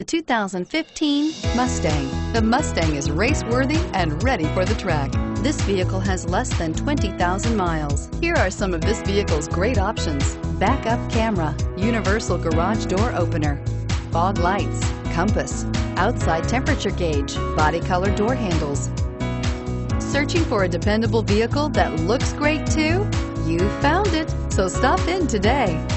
The 2015 Mustang. The Mustang is race-worthy and ready for the track. This vehicle has less than 20,000 miles. Here are some of this vehicle's great options: backup camera, universal garage door opener, fog lights, compass, outside temperature gauge, body color door handles. Searching for a dependable vehicle that looks great too? You found it, so stop in today.